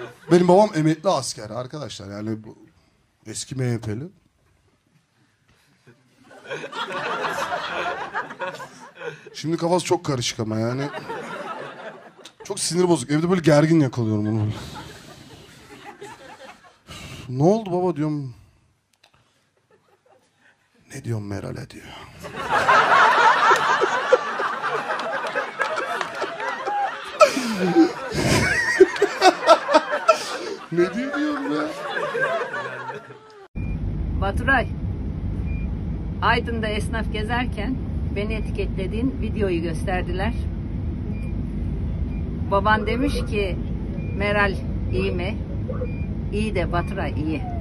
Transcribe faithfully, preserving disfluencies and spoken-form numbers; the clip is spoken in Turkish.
Benim babam emekli asker arkadaşlar. Yani bu eski M H P'li. Şimdi kafası çok karışık ama yani. Çok sinir bozuk. Evde böyle gergin yakalıyorum onu. Ne oldu baba diyorum. Ne diyorum Meral'e diyor. Ne diyor diyorum ya. Baturay, Aydın'da esnaf gezerken beni etiketlediğin videoyu gösterdiler. Baban demiş ki Meral iyi mi? İyi de Baturay iyi.